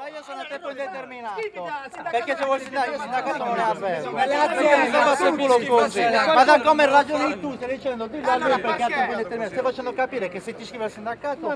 Ma io sono a tempo indeterminato. Perché se vuoi sindacato, io sindacato non ne avevo. Ma da come ragioni tu, stai dicendo dillo a lui perché a tempo indeterminato. Stai facendo capire che se ti iscrivi al sindacato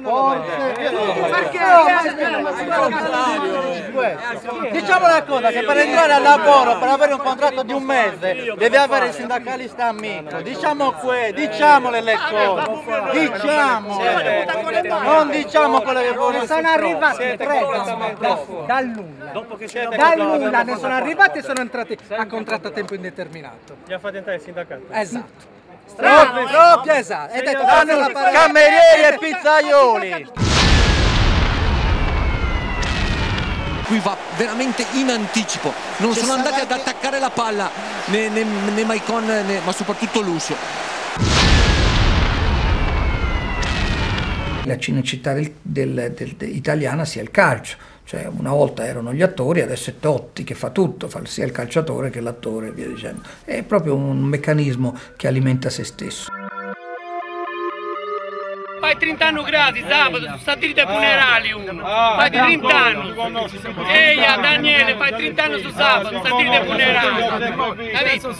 diciamo una cosa, che per entrare al lavoro, per avere un contratto di un mese, devi avere il sindacalista amico. Diciamole le cose. Diciamole. Non diciamo quelle che vogliono. Sono arrivati dal nulla. Dal nulla ne sono arrivati e sono entrati a contratto a tempo indeterminato. Li ha fatti entrare il sindacato? Esatto. Proprio esatto. E detto camerieri e pizzaioli. Qui va veramente in anticipo, non sono andati ad attaccare la palla né Maicon ma soprattutto Lucio. La cinecittà italiana sia il calcio, cioè una volta erano gli attori, adesso è Totti che fa tutto, fa sia il calciatore che l'attore e via dicendo. È proprio un meccanismo che alimenta se stesso. Fai 30 anni gratis sabato su satellite funerali uno. Fai 30 anni. Ehi Daniele, fai 30 anni su sabato su satellite funerali. Capito?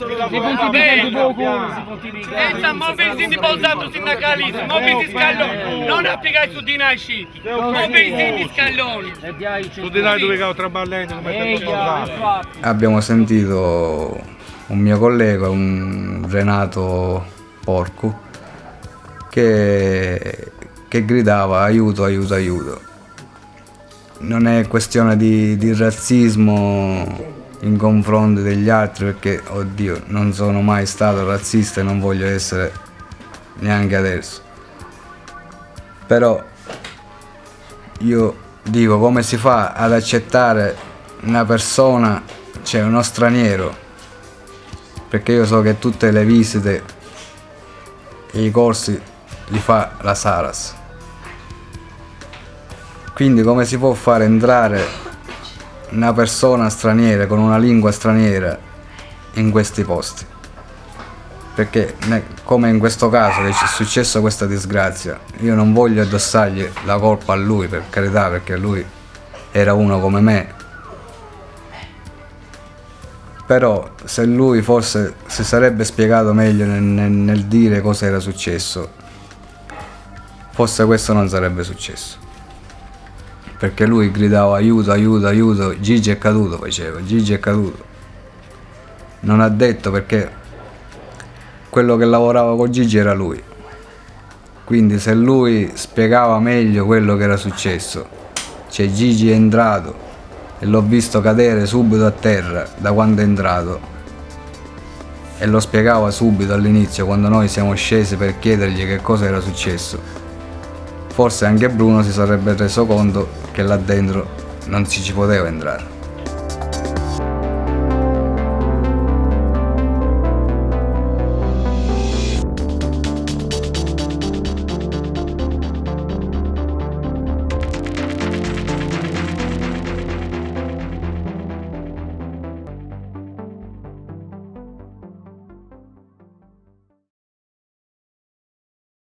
E mo vedi di posato sindacalismo, mo vedi scalloni, non applicare su dinasci, mo vedi scalloni. Tu dirai dove cavo traballendo come posato. Abbiamo sentito un mio collega, un Renato Porcu, che gridava aiuto, aiuto, aiuto. Non è questione di razzismo in confronto degli altri, perché, oddio, non sono mai stato razzista e non voglio essere neanche adesso. Però io dico, come si fa ad accettare una persona, cioè uno straniero? Perché io so che tutte le visite e i corsi li fa la Saras. Quindi come si può fare entrare una persona straniera con una lingua straniera in questi posti? Perché come in questo caso che ci è successo questa disgrazia, io non voglio addossargli la colpa a lui, per carità, perché lui era uno come me. Però se lui forse si sarebbe spiegato meglio nel dire cosa era successo, forse questo non sarebbe successo. Perché lui gridava aiuto, aiuto, aiuto, Gigi è caduto, faceva, Gigi è caduto. Non ha detto, perché quello che lavorava con Gigi era lui. Quindi se lui spiegava meglio quello che era successo, cioè Gigi è entrato e l'ho visto cadere subito a terra da quando è entrato, e lo spiegava subito all'inizio quando noi siamo scesi per chiedergli che cosa era successo, forse anche Bruno si sarebbe reso conto che là dentro non ci poteva entrare.